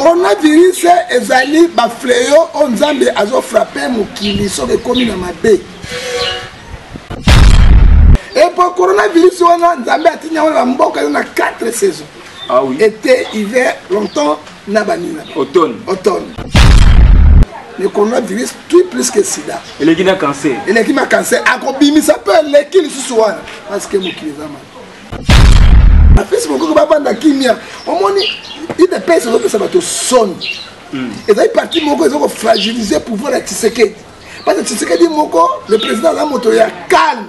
coronavirus ezali ba fléau on Nzambe azo frapper mokili soki komi na mabe. Et pour coronavirus wana Nzambe atinya wana mboka na 4 saisons. Ah oui. Été, hiver, longtemps, nabanina. Automne. Automne. Le coronavirus tue plus que sida. Et les Guinéens cancer. Et les Guinéens cancer. Akobimi ça peut les kills sous wana parce que mokili zama. A fait ce que ba banda kimia. Au moins il dépêche que ça va te sonne. Et ça est parti moko ils ont fragilisé pour pouvoir la Tshisekedi. Parce que Tshisekedi moko le président la moto ya calme.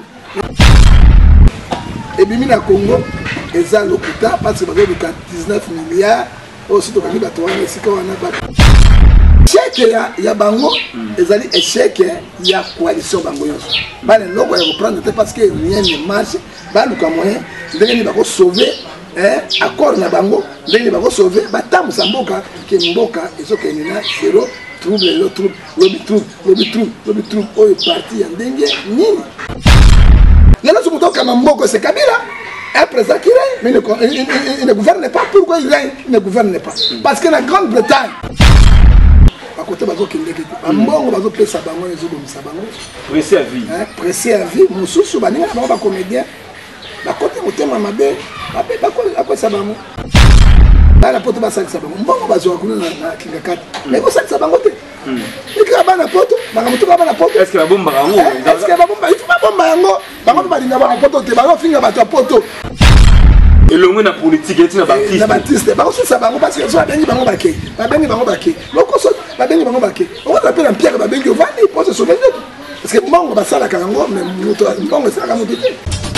Et bimi na Congo eza lokuta parce que bazo luka 19 milliards aussi to bami bato wana sika wana ba échec ya bango ezali échec ya coalition bango yoso bale loko ya reprendre parce que rien ne marche ba luka moyen ndenge ni bako sauver accord na bango ndenge ni bako sauver batamu sa mboka ke mboka ezoka nina zéro trouble le trouble lobby trouble oyo parti ya ndenge nini. Là, ce que comme Mboko, c'est Kabila. Un président qui règne, mais il ne gouverne pas. Pourquoi il règne? Il ne gouverne pas. Parce que la Grande-Bretagne, à côté de Mbongo, pressé à vie. Pressé à vie. Mon sous-sous, un comédien. À côté de Mbongo, à quoi ça va? Là, la pote va s'en savoir. Mbongo va se reconnaître dans la Kingakat. Mais vous savez, ça va monter. Est-ce que la bombe va en haut? Est-ce que la bombe va en haut? Et le monde politique est une baptiste. La baptiste. Parce que soit bengi bango baké. Ba bengi bango baké. Loko so ba bengi bango baké. On va appeler un pierre ba bengi ovani pour se sauver. Parce que mbongo ba sala kango mais mbongo sala kango tete.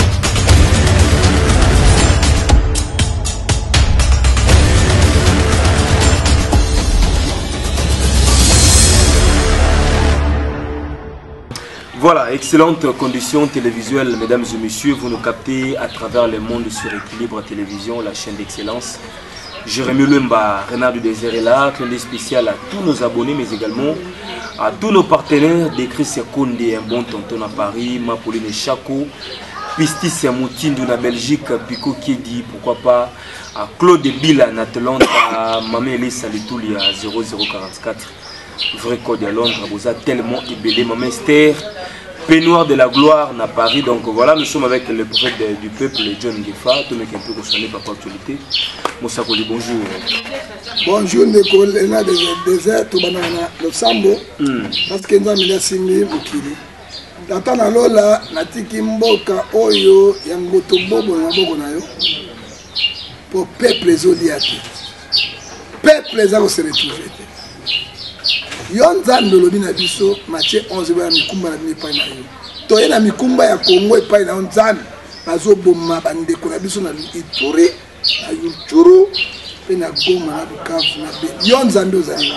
Voilà, excellente condition télévisuelle, mesdames et messieurs. Vous nous captez à travers le monde sur Équilibre Télévision, la chaîne d'excellence. Jérémy Lemba, Renard du Désert est là, clin d'œil spécial à tous nos abonnés, mais également à tous nos partenaires. Chris Kondé, un bon tonton à Paris, Mapouline Chako, Pistis Moutindou na Belgique, Pico Kedi, pourquoi pas, à Claude Bila, Nathalie, à Mamé Salitouli à 0044. Vrai code à Londres, vous avez tellement ébélé, Maman Esther, Peignoir de la gloire à Paris. Donc voilà, nous sommes avec le prophète du peuple, John Gefa, tout le monde qui est un peu concerné par l'actualité. Moussa Koli, bonjour. Bonjour, Nicole, on a des déserts, tout le sambo, parce que nous avons mis la simili, Mukili. Dans ta lola, natiki mboka oyo, yangoto bobo na bobo na yo, pour peuple zodiaque. Peuple zako se retrouver. Yon Nzambe lobi na biso Matthieu 11 ba mikumba na bipa na yo. Toye na mikumba ya Kongo epai na Nzambe bazo bomma bandeko na biso na Ituri na Yuturu pe na Goma na Bukavu na Be. Yon Nzambe ozali.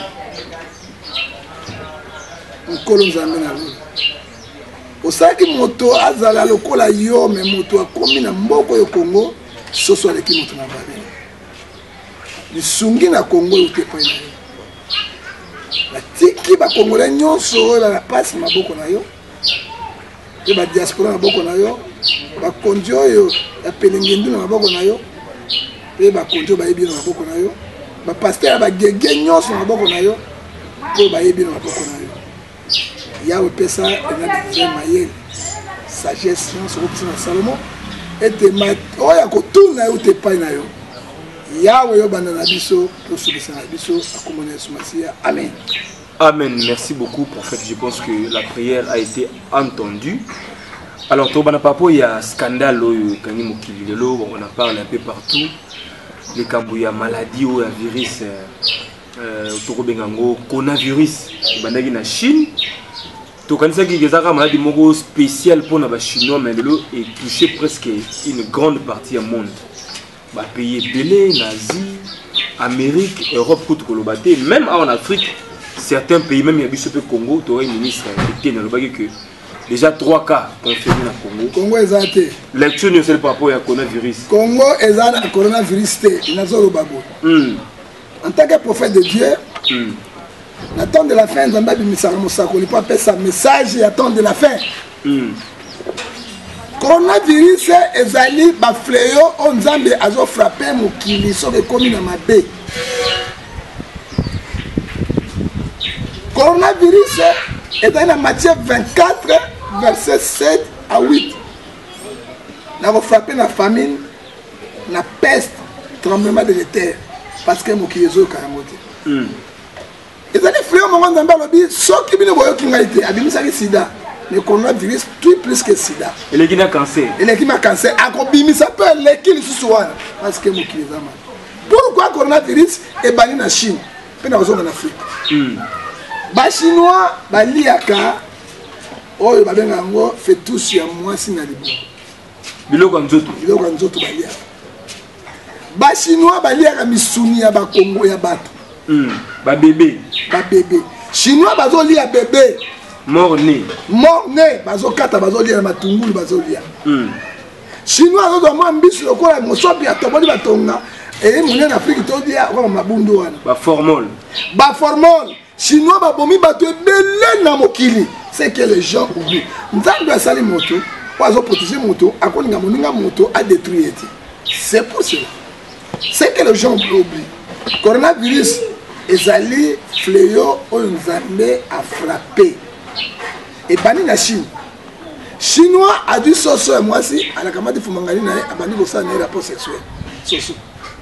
Nkolo Nzambe na lo. Osaki moto azala lokola yo me moto akomi na mboko yo Kongo soso aleki moto na babe. Lisungi na Kongo utepai na yo. La tiki ba Congolais nyonso la passe maboko na yo. Et ba diaspora maboko na yo. Ba konjo yo ya pelengendu na maboko na yo. Et ba konjo ba yebi na maboko na yo. Ba pasteur ba gege nyonso na maboko na yo. Po ba yebi na maboko na yo. Ya pesa na dize mayel. Sagesse sur le Salomon. Et te mat oya ko tuna yo te pai na yo. Amen. Amen. Merci beaucoup, prophète. Je pense que la prière a été entendue. Alors, il y a un scandale, on en parle un peu partout. Les Kambouya maladie ou un virus, coronavirus, en Chine. Donc, il y a une maladie spéciale pour les Chinois, mais elle est touchée presque une grande partie du monde. Bah, pays belé, Nazi, Amérique, Europe, même en Afrique, certains pays, même il y a le Congo, tu aurais un ministre qui que déjà 3 cas confirmés dans le Congo. Congo est athée. Lecture ne par rapport au coronavirus. Congo est un coronavirus. En tant que prophète de Dieu, l'attente de la fin, il faut appeler ça message et attente de la fin. Coronavirus ezali ba fléau on Nzambe azo frapper mokili soki komi na mabe. Coronavirus est dans la Matthieu 24, verset 7 à 8. Nous avons frappé la famine, la peste, tremblement de terre, parce que nous avons fait et ça dit frère mon dans le ce qui vient voir qui a été abimisa le sida le coronavirus tout plus que sida et les qui a cancer à bimisa peut les qui souvent parce que nous qui pourquoi coronavirus est banni en Chine et dans en Afrique ba chinois ba liaka oyo ba benga ngo fait tous ya mwasi na libo biloko nzoto ba liaka ba chinois ba liaka misuni ya ba Congo ya bato ba bébé chinois bazo lia bébé mort né bazo kata bazo lia matungulu bazo lia chinois bazo mwa mbisu lokola mosopi ya toboli batonga et mon en Afrique to dia ko mabundu wana ba formol chinois ba bomi bato ebele na mokili c'est que les gens oublient nzambe asali moto bazo protéger moto akoninga moninga moto a détruire c'est pour cela c'est que les gens oublient coronavirus ezali fléau oyo nzambe a frappé et bani na Chine chinois a dit soso ya mwasi alakamati fumangani na abandi kosala na rapport sexuel soso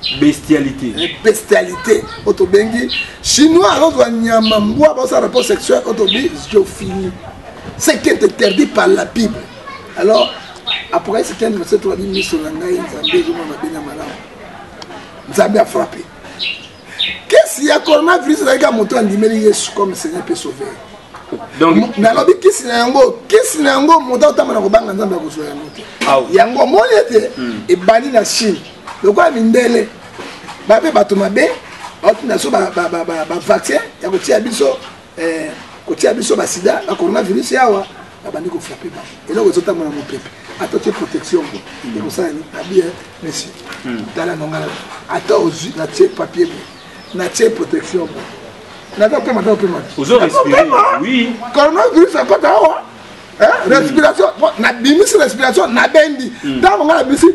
bestialité otobengi chinois alozwa nyama mbwa basala rapport sexuel otobi zoophilie c'est qui est interdit par la Bible alors après ce qu'un verset 3 dit miso na ngai nzambe ezomona bena malamu nzambe a frappé. Qu'est-ce qu'il y a coronavirus avec un moto andimeli Yesu comme Seigneur peut sauver. Donc nalobi kisi na yango moto tamana ko banga nzamba ko sauver moto. Yango monete e bani na Chine. Lokwa mindele. Ba pe bato mabe, otina so ba vaccin ya ko tia biso ba sida, ba coronavirus yawa, ba bandi ko frapper ba. Et là ko tamana mo pepe. Attention protection ko. Et ko ça ni bien merci. Dala nongala. Attends na check papier. Na protection. Na pas maintenant. Vous avez respiré. Oui. Coronavirus c'est pas dawa. Respiration. Na bimis respiration na bendi. Dans on a bisi.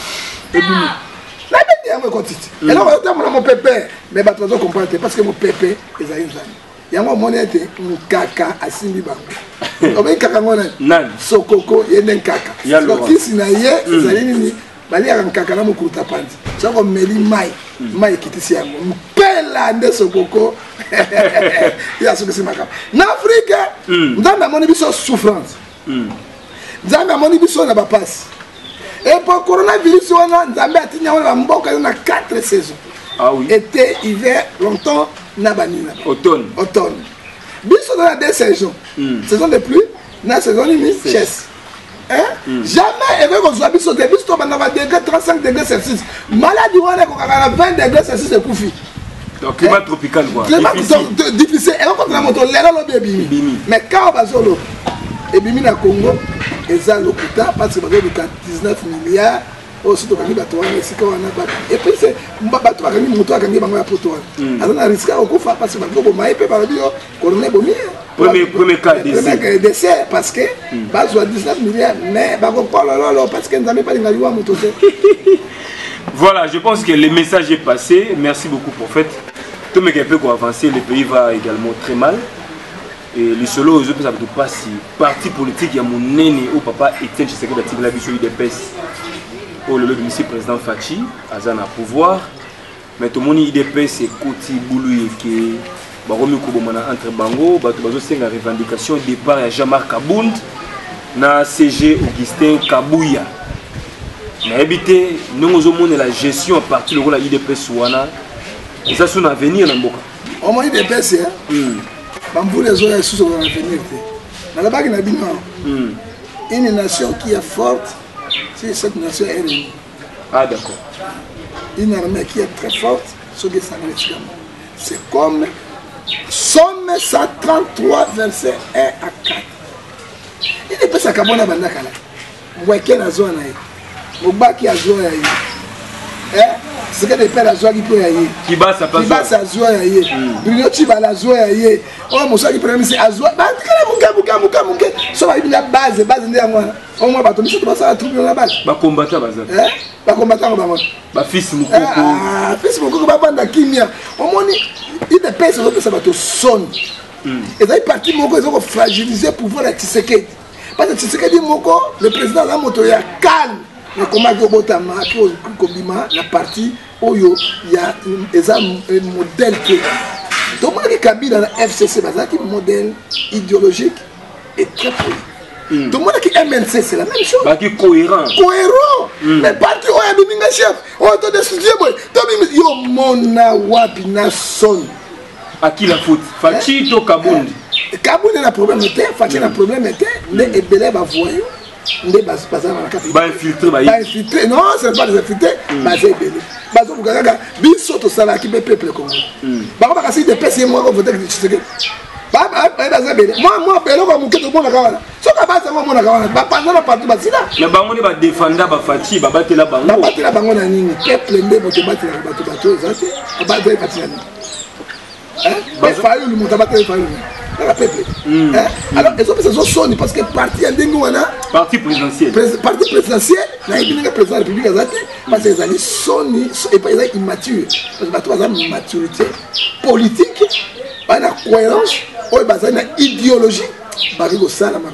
La bendi a continue. Et là on a mon pépé. Mais ba tu comprendre parce que mon pépé ezali nzani. Yango monete mukaka asimbi bango. Obe kaka ngona. Nan. Sokoko yenen kaka. Donc kisi na ye ezali nini? Bali ya nkaka na mukuta pandi. Soko meli mai kitisi yango. Mpela nde sokoko. Ya soko simaka. Na Afrique, ndanda moni biso souffrance. Ndanda moni biso na ba passe. Et pour coronavirus wana nzambe atinya wana mboka na 4 saisons. Ah oui. Été, hiver, longtemps, nabanina. Automne. Biso dans la 2 saisons. Saison de pluie, na saison de chasse. Jamais avec on soit biso de biso dans 35 degrés Celsius. Maladie wana ko kaka 20 degrés Celsius et koufi. Donc climat tropical quoi. Climat difficile. Et on la moto lelo lo bimi. Mais quand on va solo et bimi na Congo, eza lokuta parce que bazo 19 milliards. Aussi to kangi bato wana esika wana ba. Et puis c'est bato bakani moto akangi bango ya poto wana. Azana risque ko fa parce que bato bo mai pe ba bio corona bomi. Premier cas d'essai parce que base 19 milliards mais bako parler parce que nzambe pas ngaliwa moto. Voilà, je pense que le message est passé. Merci beaucoup prophète. Tout le monde peut avancer, le pays va également très mal. Et le solo aux autres pas si parti politique il y a mon néné au papa Etienne Tshisekedi a tiré la vision UDPS. Oh le monsieur président Fachi Azan a pouvoir. Mais tout le monde IDPS c'est Koti Boulou qui baromi kobomana entre bango bato bazo senga revendication départ ya Jean-Marc Kabound na CG Augustin Kabouya. Na habité nous avons la gestion à partir de la IDPS wana et ça son avenir na mboka. Au moins IDPS bambou les autres sous son avenir. Na la bague na bino. Une nation qui est forte, c'est cette nation est réunie. Ah d'accord. Une armée qui est très forte, c'est comme Somme 133 verset 1 à 4. Il est pas ça kabona bandakala. Weke na zona yi. Mobaki azoya yi. C'est que des pères azoya qui peut yi. Kibasa pas. Kibasa azoya yi. Bruno Chibala azoya yi. Oh mosa qui premier c'est azoya. Ba kala muka. So ba ibina base nde ngwana. On m'a bato biso ba sala trouver la base. Ba combattant baza. Ba combattant ba ngwana. Ba fils mukoko. Fils mukoko ba banda kimia. Omoni il dépêche de ça bato sonne. Et là, parti moko, ils ont fragilisé le pouvoir de Tshisekedi. Parce que Tshisekedi moko, le président la moto, il y a calme. Mais comment il y a la partie où il y a un modèle qui tout le monde qui Kabila dans la FCC, c'est un modèle idéologique et très poli. Tout le monde qui MNC, c'est la même chose. Bah, qui est cohérent. Cohérent. Mais parti où il y a un chef, où il y a un chef, yo mona wapi na son. À qui la faute? Fachi ou Kabound? Kabound a un problème, Fachi a un problème, mais Ebele va voyer. Bah infiltré, bah infiltré. Non, ce n'est pas des infiltrés, bah c'est Ebele. Bah donc, regarde, biso to sala qui peut peuple congolais. Bah on va casser des PC moi voter que Tshisekedi. Bah moi Belo va monter tout le monde à Kawana. Ce que bah ça moi mon à Kawana. Bah pendant la partie bah sila. Mais bah on va défendre bah Fachi, bah battre la bango. Bah battre la bango na nini? Peuple ndé bote battre la bateau zate. Bah battre Fachi na nini? Hein? Bah failli le monter battre failli. Alors, ils ont fait ça sonné parce que parti parti présidentiel. Parti présidentiel, il y a un président de la République parce qu'ils ont sonné et ils sont immatures. Parce qu'ils ont une maturité politique, une cohérence, une idéologie. Parce que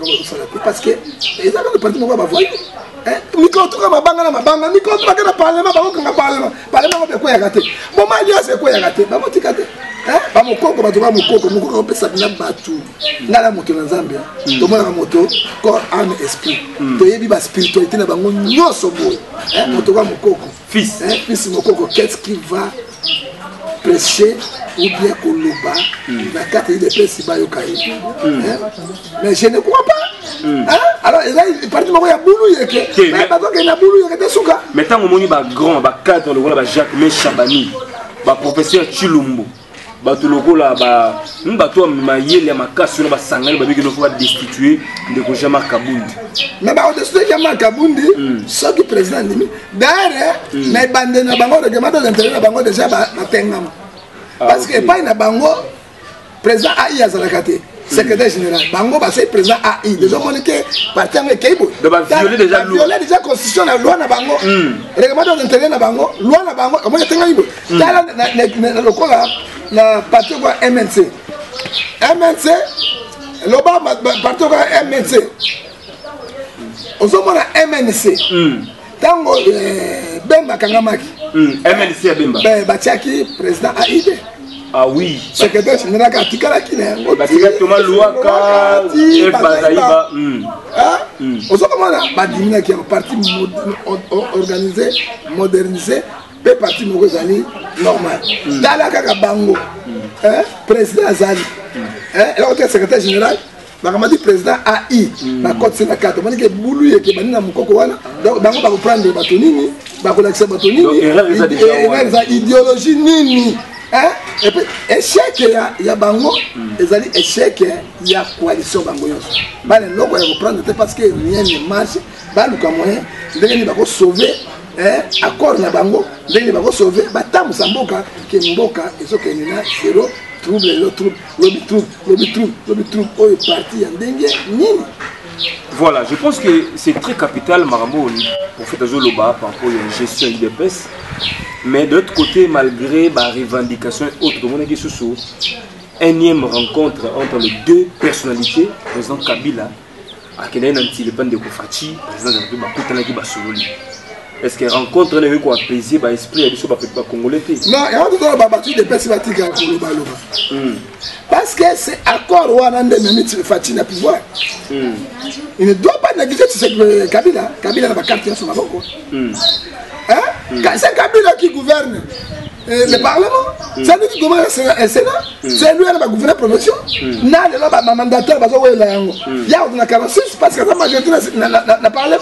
ils ont le parti qui va voir. Miko tuka mabanga, miko tuka na parlement, parlement de quoi yagate. Bon malia c'est quoi yagate? Ba motikate. Ba mokoko ba mokoko pesa bina batu. Ngala moto na Zambia. To mona moto corps âme esprit. To yebi ba spiritualité na bango nyoso boy. Moto ba mokoko. Fils mokoko, qu'est-ce qui va prêcher ou bien koloba na carte de presse ba yokai. Mais je ne crois pas. Alors il parti moko ya bulu yeke. Mais ba donc na bulu yeke te suka. Mais tant moni ba grand ba cadre le voilà ba Jacques Chabani, ba professeur Chilumbo. Ba to lokola ba mbato mayele makasi na ba sangani ba biki no faut destituer de ko Jama Kabundi. Mais ba destituer Jama Kabundi, ce qui président Ndimi. D'ailleurs, mais bande na bango règlement d'intérêt na bango déjà ba tengam. Parce que pas na bango président AI azalakate. Secrétaire général, Bango c'est président AI. Déjà mon que parti en Keibo. De ba violer déjà constitution la loi na Bango. Règlement d'intérêt na Bango, loi na Bango, comment tenga ibo. Tala na lokola na parti quoi MNC. MNC loba parti quoi MNC. Ozomona MNC. Tango Bemba Kangamaki. MNC Bemba. Batiaki président AID. Ah oui. Secrétaire général Katikala qui est. Batika Thomas Louaka et Bazaïba. On sait comment Badimina qui est un parti organisé, modernisé, un parti Mogozali normal. Dans la Kakabango, président Azali, et secrétaire général. Bakamadi président AI, la côte c'est la carte. On dit que boulou et que banina mukoko wana. Donc bango ba prendre batonini, ba collecter batonini. Et idéologie nini. Et puis échec il y a bango, ils allaient échec il y a coalition bango yonso. Ba le logo ya reprendre parce que rien ne marche. Ba luka moyen, ndenge ba ko sauver accord na bango, ndenge ba ko sauver ba tamu samboka ke mboka ezoke nina zéro. Voilà, je pense que c'est très capital Marambo pour faire des loba par rapport à une gestion IDPS. Mais de l'autre côté, malgré ma revendication et autres, mon avis sur énième rencontre entre les deux personnalités, président Kabila, à Kenya Nantilepan de Kofachi, président de la République Basololi. Est-ce que rencontre les quoi apaiser ba esprit à biso ba congolais? Non, il y a d'autres babattu de perspectives à Koloba. Parce que c'est accord ou un ennemi Fati na pouvoir. Il ne doit pas négliger ce Kabila. Kabila n'a pas carte sur ma banque. C'est Kabila qui gouverne le Parlement. C'est lui qui gouverne le Sénat. C'est lui qui va gouverner la promotion. N'a le mandataire il y a une 46 parce que la majorité dans le Parlement.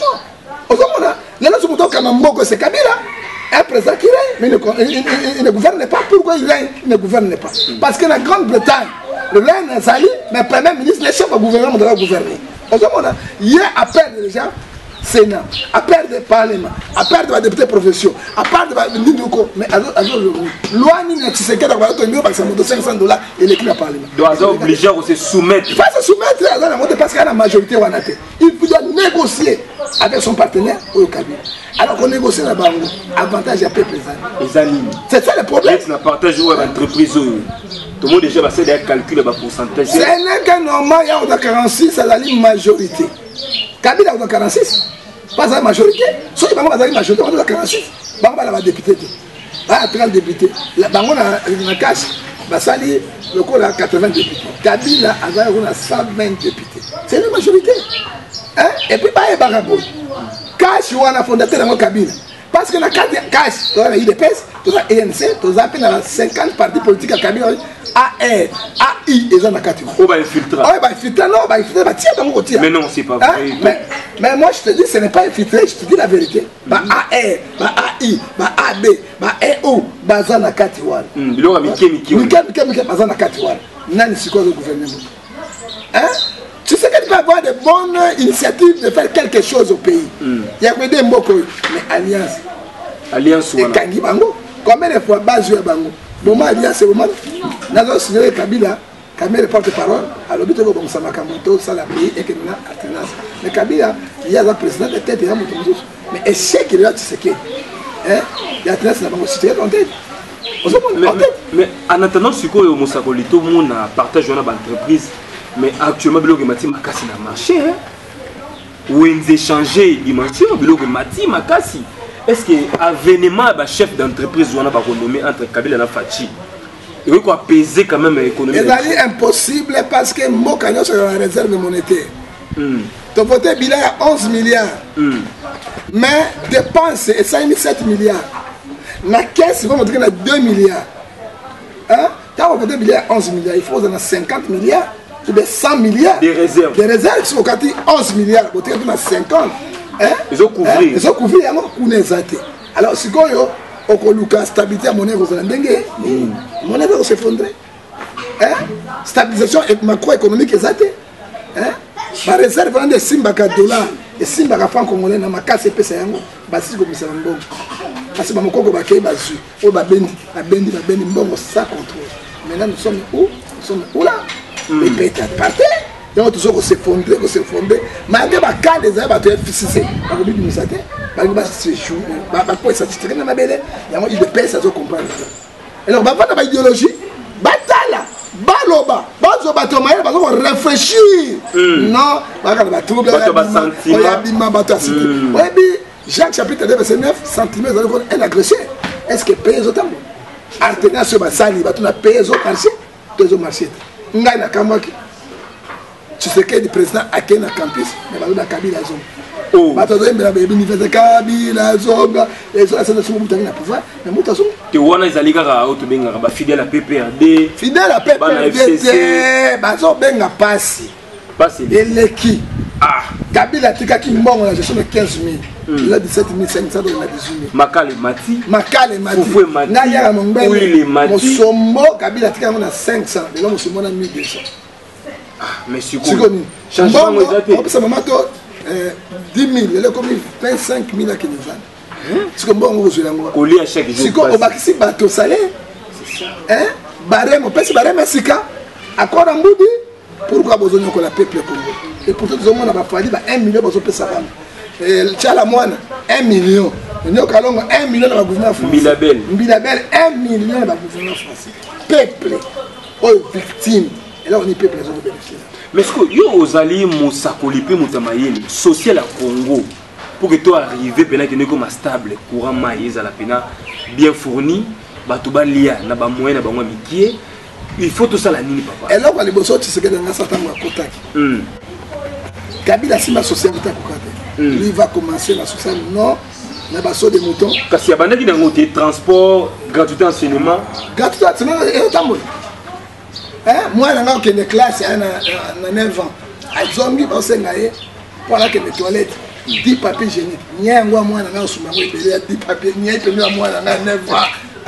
C'est Kabila, un président qui règne, mais il ne gouverne pas. Pourquoi il règne? Il ne gouverne pas. Parce que la Grande-Bretagne, le règne est sali, mais le Premier ministre, les chefs du gouvernement doivent gouverner. Il y a à perdre les gens, Sénat, à perdre le Parlement, à perdre les députés professionnels, à perdre les Nidouko, mais à loi ni ne sais pas parce que ça monte $500 et l'écrit à Parlement. Donc, ils sont obligés de se soumettre. Il faut se soumettre parce qu'il y a la majorité. Il doit négocier avec son partenaire au Kabila. Alors qu'on négocie là-bas, avantage à peuple. Les animes. C'est ça le problème. C'est un partage ou une entreprise. Tout le monde déjà passé des calculs de pourcentage. Ce n'est que normal, il y a 46, à la majorité. Kabila a 46, pas la majorité. Ceux qui ont la majorité, on a 46. On a député. Ah, 30 députés. On a cash. Basali, le coup a 80 députés. Kabila a 120 députés. C'est la majorité. Hein? Et puis, il y a Barabou. Cash, on a fondateur de Kabila. Parce que la cash, tu as l'IDPS, tu as l'ENC, tu as 50 partis politiques à Kabila. AR, AI, ils ont la carte. On va infiltrer. On va infiltrer, non, on va infiltrer, on va tirer dans mon côté. Mais non, c'est pas vrai. Mais moi, je te dis, ce n'est pas infiltré, je te dis la vérité. Bah AR, bah AI, bah AB, bah EO, bah ça la carte. Il aura mis qui bah ça la carte. Nani, c'est quoi le gouvernement? Hein? Tu sais qu'il peut y avoir de bonnes initiatives de faire quelque chose au pays. Il y a que des mots, mais alliance. Alliance, et Kangi Bango. Combien de fois base à Bango? Moment alliance, c'est moment. Nous avons signé Kabila, Kabila est porte-parole, à l'objet de Samakamboto, ça l'a payé et que nous avons alternance. Mais Kabila, il y a un président de tête et un mouton. Mais échec, il y a tu sais qu'il y a alternance dans le citoyen en tête. Mais en attendant, ce que Moussakoli, tout le monde partage une entreprise. Mais actuellement, il y a un marché. Où ils échangent des dimensions, il y a un marché. Est-ce que l'avènement d'un chef d'entreprise ou un renommé entre Kabila et Fachi, il faut peser quand même l'économie? C'est impossible parce que Mokano est dans la réserve monétaire. Ton vote bilan est 11 milliards. Mais dépenses, et ça a mis 7 milliards. La caisse, il va montrer qu'il y a 2 milliards. Quand on vote bilan est 11 milliards, il faut 50 milliards. 100 milliards. Des réserves. Des réserves qui sont 11 milliards. Vous avez 50. Ils ont couvert. Ils ont couvert. Alors, si vous avez la stabilité à monnaie, vous allez dengue. La monnaie va s'effondrer. Stabilisation macroéconomique exacte. La réserve va de Simbaka dollars et Simbaka franc congolais dans ma casse et pesa yango. Basi comme ça mbongo. Parce que Bamoko bakay bazu. O babendi mbongo ça contrôle. Maintenant nous sommes où? Nous sommes où là? Les pays partent. Donc tout ça qu'on s'effondrer. Malgré ma cas des arbres, tu es fixé. Par contre, nous savons, par exemple, c'est chou. Par contre, ça se tire dans ma belle. Il y a des pays, ça se comprend. Alors, on va pas dans l'idéologie. Batala, baloba, bazoba, tomaï, parce qu'on réfléchit. Non, on va dans trouble. On va bima, batasi. Oui, Jacques chapitre 2 verset 9, sentiments, vous allez un agresseur. Est-ce que paye les autres? Artenir sur ma salle, il va tout payer les autres marchés. Tous les marchés. Ngai na kamaki. Tu sais que le président a quitté le campus, mais il a Kabila Zone. Il a dit Kabila Zone. Et ça, c'est le pouvoir. Mais moi, tu vois, ils allaient fidèle à PPRD. Fidèle à PPRD. Bazo benga passi. Et l'équipe. Kabila tika qui mort la gestion de 15 000. Il a 17 500 dans la 18 000. Makale Mati. Foufoué Mati. Naya Mongbe. Mosombo Kabila tika on a 500. Et là, Mosombo a 1200. Mais c'est quoi? Changement exact. Ça m'a 10 000, il est comme 25 000 à Kénézan. C'est comme bon, on vous coller à chaque jour. C'est comme au Bakissi, bateau salé. Barème, on passe barème à Sika. Accord en Boudi. Pourquoi vous avez la peuple Congo? Et pourtant, nous avons fallu 1 million pour payer ça. Et Tchala Moine, 1 million. Nous avons 1 million dans le gouvernement français. Mbilabel, 1 million dans le gouvernement français. Peuple, aux victimes. Et là, on est peuple, les autres bénéficiaires. Mais est-ce que vous allez Moussakoli pe Moutamayeli social à Congo pour que tu arrives pendant que nous sommes stable, courant maïs à la pena bien fourni, batuba lia na ba moyen na ba mikie, il faut tout ça la nini papa. Et là on va les bosser tu sais que dans Satan wa kotaki. Kabila sima socialité kokate. Lui va commencer la société non na baso de moutons. Kasi ya bandaki na ngote transport, gratuité enseignement. Gratuité enseignement et tambo. Moi, je suis en classe à 9 ans. Je suis en train de les toilettes. 10 papiers hygiéniques. Je suis en train de 10 papiers. Je suis en train de 9 ans.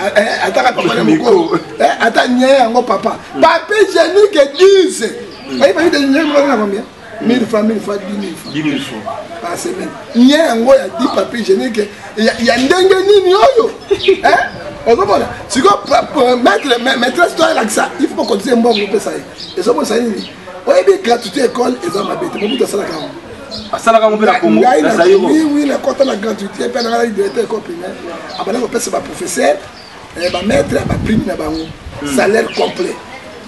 Attends, papa. Papier hygiénique 10. Vous voyez, combien 1000 francs, 1000 francs, 10 000 francs. Par semaine. Il y a 10 papiers hygiéniques. Il y a un dingue. Si vous maîtresse toi là ça, il faut continuer un bon groupe ça. Et ça moi ça dit. Oui bien gratuité école et ça m'a bête. Moi ça là quand. Ça là quand on peut la Congo. Oui, la quota la gratuité puis la directeur école primaire. Après on peut c'est pas professeur, ba maître, ba prime na ba salaire complet.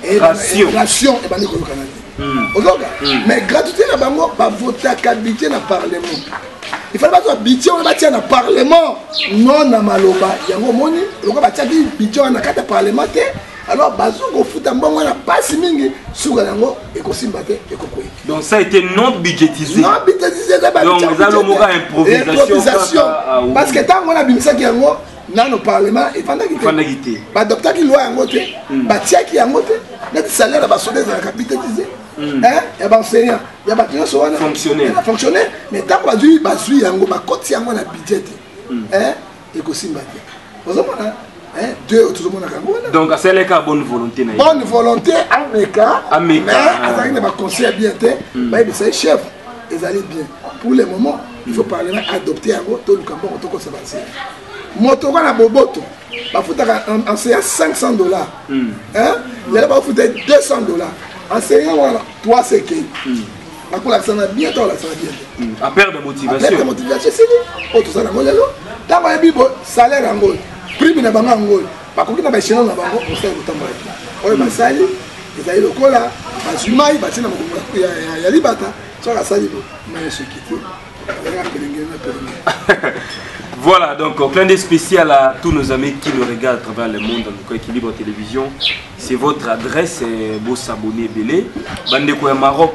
ration et bandi koyoka na ozoka mais gratuité na bango bavotaka budget na parlement il fallait pas budget on batia na parlement non na maloba yango moni lokola batiaki budget na kata parlement te alors bazo kofuta mbongo na pasi mingi suka yango ekosimba te ekokoyi donc ça a été non budgétisé donc ça le mot improvisation parce que tant on a bimisaki yango dans le parlement et pendant qu'il ba docteur qui loi yango te ba tiaki yango te net salaire ba soldats na capitalisé hein et ba enseignant ya ba tino so wana fonctionnaire mais tant ba zui yango ba koti yango na budget hein ekosimba te ozomona donc c'est le cas bonne volonté bonne volonté mais avec des conseils bien c'est chef ils allaient bien pour le moment il faut parler adopter tout le campo tout ça va moto na boboto ba futaka enseignant $500 hein là ba futa $200 enseignant voilà 3 c'est la couleur ça va bien toi là ça va bien à perdre de motivation c'est tout ça na molelo ta ba bibo salaire en gros prime na bango ngoi bakoki na baéchelon na bango osala kotambola te oyo basali ezali lokola bazwimai batie na mokongo ya libata soki asali mayesokiti azalaka pelengeli na pelengeli. Voilà, donc un clin d'œil spécial à tous nos amis qui nous regardent à travers le monde, en tout cas Équilibre Télévision. C'est votre adresse, beau s'abonner belé. Bandeko ya Maroc,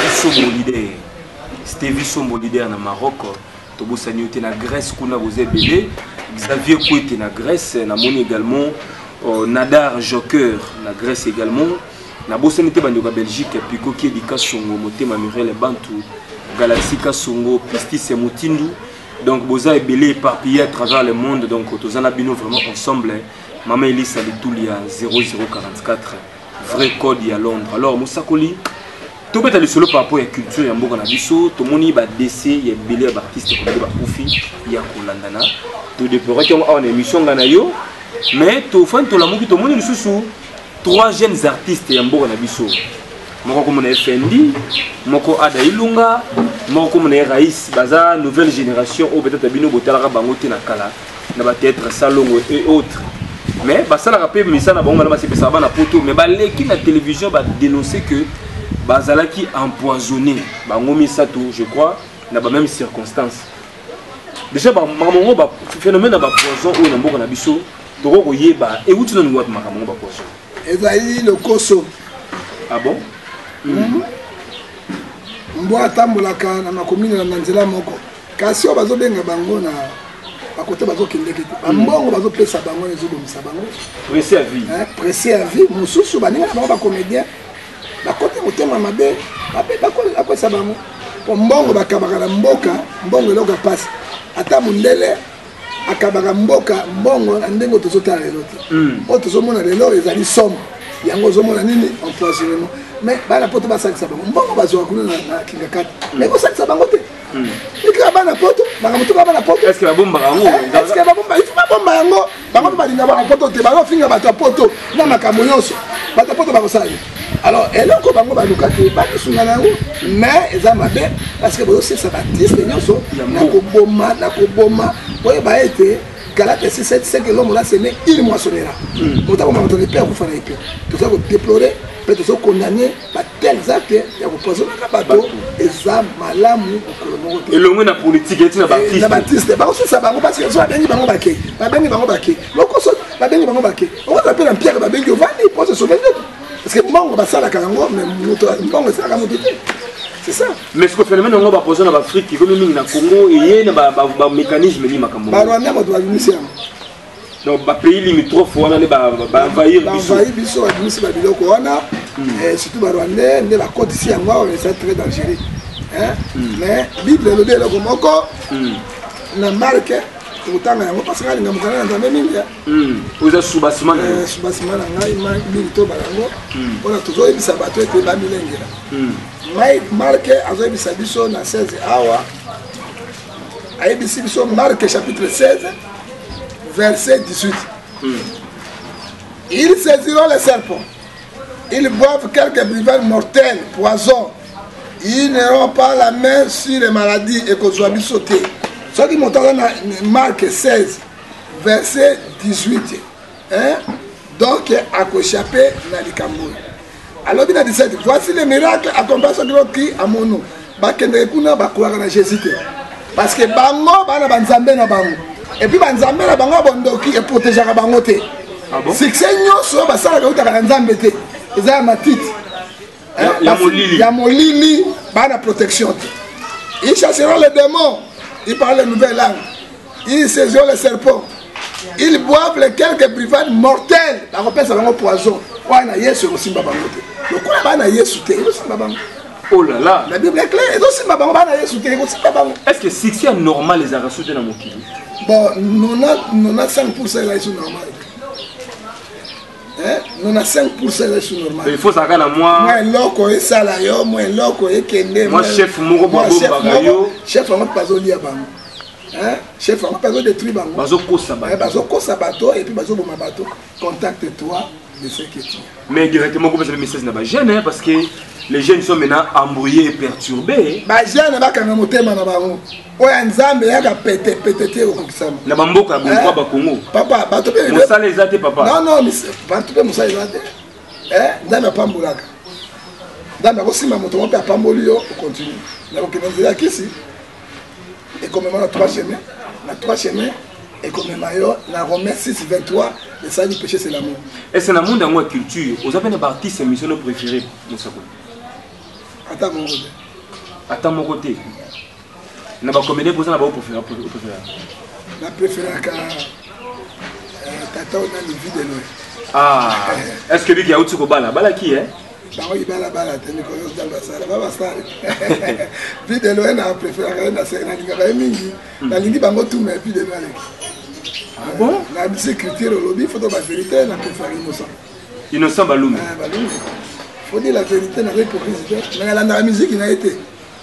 Stevie Sombo leader na Maroc. Tobo Sanyote na Grèce, kuna vous belé. Xavier Kouete na Grèce, na moni également Nadar Joker na Grèce également. Na Bosanité Bandeko Belgique, puis Koki Edika Songo, Motema Murel Bantu, Galaxy Kasongo, Pistis et Mutindu. Donc Boza est belé éparpillé à travers le monde. Donc Tozana Bino vraiment ensemble. Maman Elisa Litoulia 0044. Vrai code il y a Londres. Alors Moussakoli, tout le solo par rapport à la culture, il y a un bon abisso. Tout le monde a décès, il y a belé d'artistes comme Bakoufi, il y a Kolandana. Tout dépend qui ont une émission Ganayo. Mais tout le monde tout le monde sous 3 jeunes artistes il y a un bon abisso. Moko comme on Fendi, Moko Ada Ilunga, Moko comme on Raïs, Baza, nouvelle génération, ou peut-être Bino Botalara Bangote Nakala, na peut-être Salongo et autres. Mais ça la rappelle, mais ça n'a pas na poto, mais qui na télévision va dénoncer que Bazala qui empoisonné, Bangomi Sato, je crois, n'a pas même circonstance. Déjà, maman, phénomène ba poison ou n'importe na biso, Toro Yeba, et où tu n'as pas maman ba poison. Ezaï le Koso. Ah bon? Mboa tambolaka na makomine na nzela moko kasi o bazobenga bango na bakote bazokendeke te mbongo bazopesa bango ezobomisa bango pressé à vie pressé à vie mosusu baninga na bango bacomédien bakote motema mabe bakosa bango po mbongo bakabaka na mboka mbongo eloko pasi ata mundele akabaka mboka mbongo na ndenge tozotala lelo te o tozomona lelo ezali somme yango ozomona nini empoisonnement mais bana poto basakisa bango mbongo bazwa kuna na kingakati mais kosakisa bango te ikira bana poto bakamutu bana poto est-ce que la bombe bango est-ce que la bombe il faut pas bomba yango bango balinga bana poto te balo finga bato poto na makambo nyonso bato poto bakosali alors eloko bango baluka te bakisunga nango mais eza mabe parce que boyo c'est baptiste nyonso na koboma boye ba ete Galate 6-7 que l'homme là c'est né il moissonnera. Nous avons entendu père vous faire épée. Tout ça vous déplorer, peut-être vous condamner par tels actes et vous poser un bateau et ça malamu et le monde politique est na baptiste. Na baptiste ba aussi ça ba parce que ça bengi bango baké. Ba bengi bango baké. Loko so ba bengi bango baké. On va appeler en pierre ba bengi vandi pour se sauver. Parce que mongo ba sala kango mais mongo ça ka moto. C'est ça. Mais ce que phénomène on va poser dans l'Afrique qui comme na Congo et na ba mécanisme ni makambo. Ba Rwanda ba doit initier. Donc ba pays limitrophe wana ne ba envahir biso. Ba envahir biso ba initier ba biloko wana et surtout ba Rwanda ne la côte ici en Rwanda c'est très dangereux. Hein? Mais Bible le déloko moko na marque utanga yango parce que nga mukana na mingi. Oza subasima na ngai ma milito balango. Ona tozo ebisa bato ete ba milengela. Marque azoyebisa biso na 16 awa ayebisi biso Marque chapitre 16 verset 18 ils saisiront les serpents, ils boivent quelques breuvages mortels, poison, ils n'auront pas la main sur les maladies et qu'on soit bisoté. Ce qui montre dans Marque 16 verset 18 hein? Donc, à échappé dans les Cameroun. Alors, il a dit, voici les miracles accompagnés qui à mon nom. Bakende kuna bakoaka na Jésus. Parce que bango bana banzambe na bango. Et puis banzambe na bango bondoki et protéger bango te. Ah bon? Succès nyoso basala ka utaka nzambe te. Eza matite. Ya molili bana protection. Ils chasseront les démons. Ils parlent les nouvelles langues. Ils saisiront les serpents. Ils boivent les quelques brivades mortelles. La repère ça bango poison. Ouais na Yesu aussi bango te. Le quoi bana Yesu te, aussi bango. Oh là là. La Bible est claire. Est-ce que succès est normal les arrêts dans mon pays? Bon, 95% là, ils sont normaux. 95% là, ils sont normaux. Il faut savoir moi. Moi, l'oko est salayo, moi, l'oko est kende. Moi, chef Moro Bagayo. Chef, on va pas lier à Bango. Chef, on va pas détruire Bango. Bazoko Sabato. Bazoko Sabato et puis Bazoko Mabato. Contacte-toi de ce que tu as. Mais directement, comme c'est le message n'a pas gêné parce que les jeunes sont maintenant embrouillés et perturbés. Bah, jeunes n'a pas motema na bango. Oya nzambe yaka pété au kokisama. Na bamboka bongwa ba Congo. Papa, bato pe. Musa les até papa. Non non, mais bato pe musa les até. Nzambe pambolaka. Nzambe ko sima moto mo pe pamboli yo continue. Na ko kenza kisi. Et comme on a 3 chemins, na 3 chemins et comme maillot, na Romains 6:23, le salut du péché c'est l'amour. Et c'est dans le monde de la culture, vous avez des artistes et missionnaires préférés, Moussa. Attends mon côté. Attends mon côté. Na ba comédien pour ça na ba préféré. La préférée car tata on a une vie de loin. Ah, est-ce que lui qui a outils ko bala qui hein? Bah oui bala tenu ko dans la salle. Ba basta. Vie de loin na préféré na c'est na linga ba mingi. Na lingi bango tout mais vie de loin. Ah bon? La musique critique au lobby photo la vérité na préféré innocent. Innocent Baloum. Ah Baloum. Faut dire la vérité dans l'hypocrisie. Mais la musique il a été.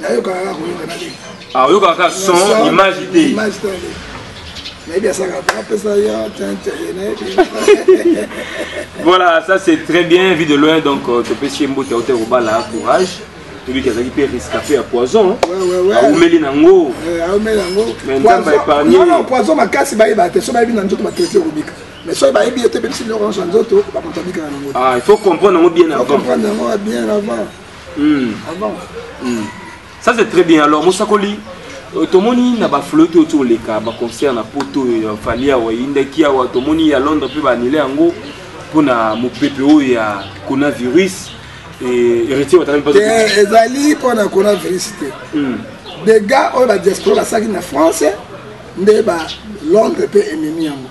Ah, oui, quand son image idée. Voilà, ça c'est très bien vu de loin. Donc, tu peux essayer de faire un courage. Celui qui a été rescapé à poison. Ouais. Aoumeli Nango. Mais non, poison, ma casse, il va être. Mais ça, il était petit, l'orange en auto. Ah, il faut comprendre bien avant. Il faut comprendre bien avant. Ça c'est très bien. Alors, Moussakoli, tout le monde n'a pas flotté autour des cas, concert na poto, Falia, Indekia, tout le monde à Londres, puis annulé en gros pour mon PPO et à coronavirus. Et héritier, on n'a pas de. Ezali pour la coronavirus. Des gars, on va diaspora la salle en France, mais Londres peut ennemi en gros.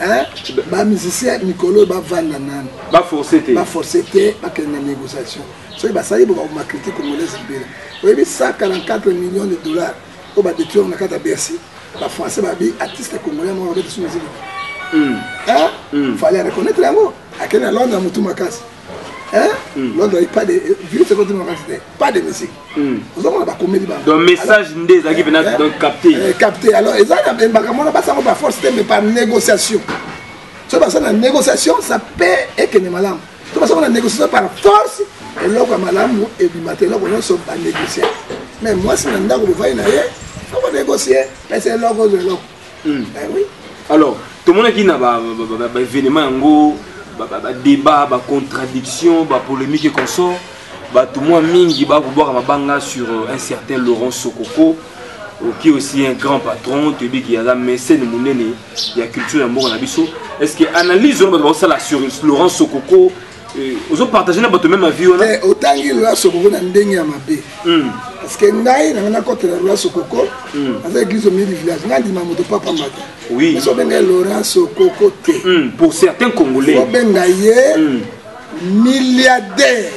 Les musiciens Nicolo va vendre nan. Va forcer. Va forcer, va qu'il y ait une négociation. So ça y est, on va critiquer comme les Libéraux. Vous avez 144 millions de dollars. On va détruire la carte à Bercy. Les Français va dire artistes congolais vont remettre sur musique. Il fallait reconnaître l'amour. À quel moment Londres a moutou ma casse. Londres n'a pas de pas de musique. Vous avez pas comédie. Donc message des qui viennent donc capter. Capter. Alors ils ont pas ça par force mais par négociation. Si on a une négociation, ça paie et que nous malams. Si on a une négociation par force, et là on a malam et du matin là on sont pas négocier. Mais moi si on a vous voyez il faut négocier. Mais c'est là que oui. Alors tout le monde qui n'a pas événement en gros. Débat, contradiction, polémique comme ça, tout le monde mingi va boire ma banga sur un certain Laurent Sokoko, qui est aussi un grand patron, qui a la mécène monnaie, il y a culture d'amour en abisso. Est-ce que analyse ça sur Laurent Sokoko, vous avez partagé notre même avis? Autant que Laurent Sokoko n'a pas mabé. Parce que nous avons côté Laurent Sokoko, avec l'église au milieu du village, nous avons dit que papa. Oui. Nous avons Laurent Sokoko. Pour certains Congolais. Nous avons milliardaire,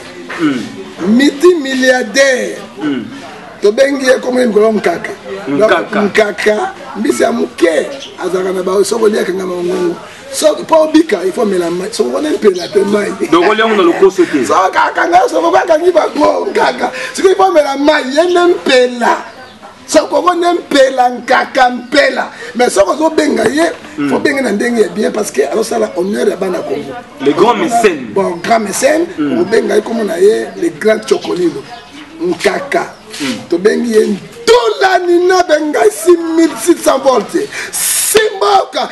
multimilliardaire. Nous avons comme un grand kaka. Kaka, mbisi ya muke, azaka na ba soko lia kanga mongo. So pas bika, il faut mettre la main. So on est pela te main. Donc on est dans le côté. So kaka nga so ba kangi ba ko kaka. Si il faut mettre la main, il est pela. So ko on est pela kaka pela. Mais so ko benga ye, faut benga na ndenge bien parce que alors ça la honneur ya bana Congo. Les grands mécènes. Bon, grands mécènes, on benga comme on a les grands chocolino. Nkaka. To bengi tout la nina benga 6600 volts. Simboka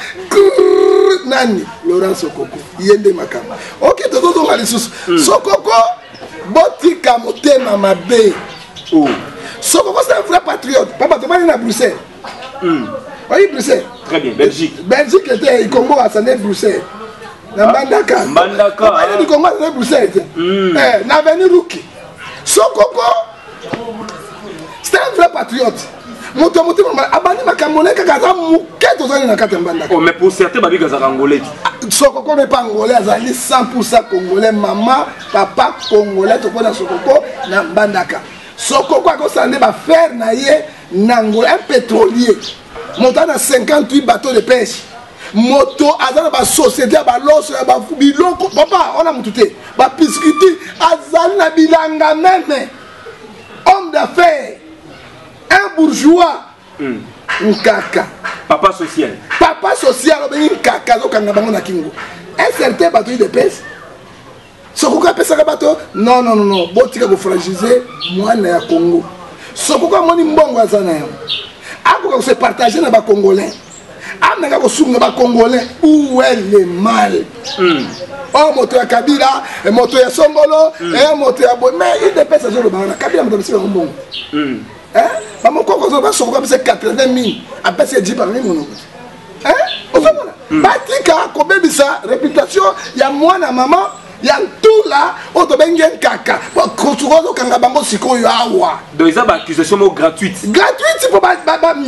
nani Laurent Sokoko yende makamba. OK toto nga lisusu. Sokoko botika motema mabe. Oh. Sokoko c'est un vrai patriote. Papa tu vas aller à Bruxelles. Oui, Bruxelles. Très bien, Belgique. Belgique était Congo à Sané Bruxelles. Na Mbandaka. Mbandaka. Il du Congo à Sané Bruxelles. Na avenue Ruki. Sokoko c'est un vrai patriote. Moto abani makamone kaka muketo zani na kata Mbandaka. Oh, mais pour certains babi kazaka angolais. Sokoko n'est pas angolais, azali 100% congolais, maman, papa congolais, to kona Sokoko na Mbandaka. Sokoko a constaté ba faire na ye nango un pétrolier. Montant à 58 bateaux de pêche. Moto azana ba société ba loso ba biloko papa on a mututé. Ba piscuiti azana bilanga même. Homme d'affaires. Un bourgeois. Nkaka. Papa social. Papa social obeni nkaka zo kanga bango na kingo. Un certain bateau de pêche. Sokoko apesa ka bateau non non non non botika ko fragiliser mwana ya Congo. Sokoko amoni mbongo azana yo. Ako se partager na ba congolais. Amnaka ko sunga ba congolais où est le mal. Oh moto ya Kabila, moto ya Songolo, moto ya Boy mais il dépêche sur le bana. Kabila moto bisi mbongo. Ba moko ko ba Sokoko apesa 80 000, apesa 10 par 1000 mono. Ozomona. Batika ko bebisa réputation ya mwana maman. Ya tout là, on te bengue kaka. Koturozo kanga bango siko yo awa. Donc ils ont une accusation gratuite. Gratuite pour ba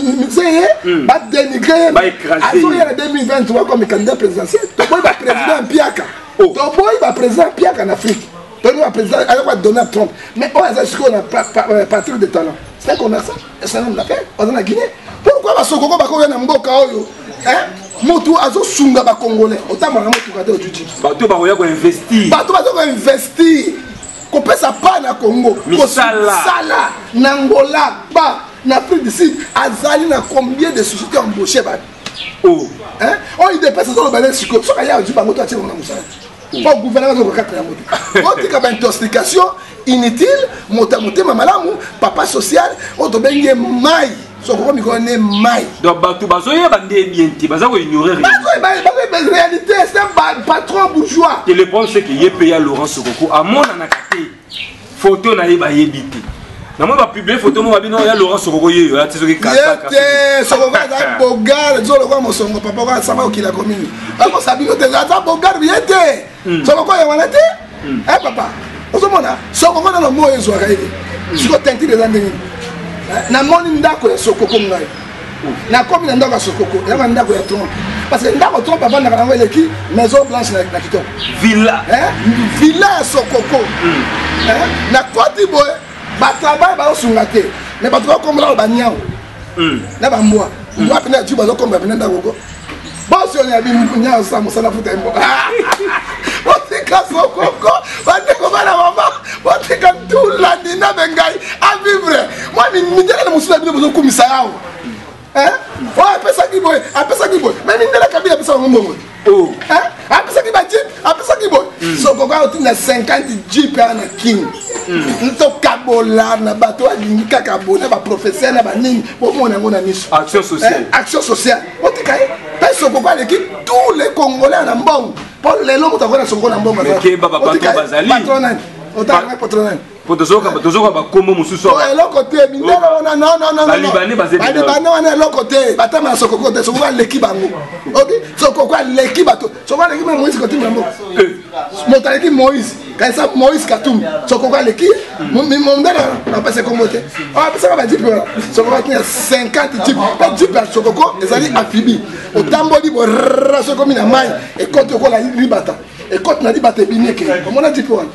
dénigrer. Ba écraser. En 2023 comme candidat présidentiel. To boy ba président Piaka. To boy ba président Piaka en Afrique. To ba président avec Donald Trump. Mais on a ce qu'on a patrie de talent. C'est qu'on a ça. C'est un homme d'affaires. On a Guinée. Pourquoi ba Sokoko ba ko na mboka oyo? Moto azo sunga ba congolais otama na moto kate otuti bato ba koya ko investir bato ba ko investir ko pesa pa na Congo ko sala na Angola ba na Afrique du Sud azali na combien de sociétés embauchées ba oh il dépasse sur le balai siko so kaya oju ba moto ati na musala pour gouvernement ko kata ya moto otika ba intoxication inutile moto malamu papa social oto benge mai. Sokoko mikone mai. Donc bato bazoya bande bien ti bazako ignorer réalité c'est un patron bourgeois. Et le problème c'est que yé paya Laurent Sokoko à mon anakate photo na yeba yebité. Na moi ba publier photo mo babino ya Laurent Sokoko yeyo ya tisoki kaka. Yete Sokoko za bogar zolo kwa mosongo papa kwa sama okila komini. Ako sabino te za bogar yete. Sokoko ya wanate? Papa. Ozomona Sokoko na mo yezo akaidi. Siko tenti de zandeni. Na moni ndako ya Sokoko ngai na komi na ndako ya Sokoko ya ndako ya Trump parce que ndako Trump avant na kango eleki maison blanche na kitoko villa villa ya Sokoko na Côte boy ba travail ba osunga te mais ba to comme là ba nyao na ba mbwa mbwa pena tu ba zo comme ba pena ndako boss on ya bi nyao sa musala futa mbo otika Sokoko ba ndeko bana mama otika tula dina bengai a vivre moi mi ndela musula bino bozo komisa yao oh apesa ki boy mais mi ndela Kabila apesa ngombongo apesa ki ba jeep apesa ki boy Sokoko otina 50 jeep na king nto kabola na bato alingi kaka bona ba professeur na ba nini po mona ngona miso action sociale otika Sokoko aleki tous les Congolais na mbongo pour les lots mutavona Sokoko na mbongo ke baba bato bazali patronane otaka patronane pour tozoka ba kombo mususu côté non Libanais wana lo côté batama na Sokoko te Sokoko aleki bango OK Sokoko aleki bato Sokoko aleki Moïse Katumbi bango motaleki Moïse kaisa Moïse Katumbi Sokoko aleki mondela na pese komote pesa ba diplôme Sokoko a 50 diplômes Sokoko ezali afibi otamboli bo Sokoko mina mai et côté ko la libata et côté na libata bineke comment on a dit pour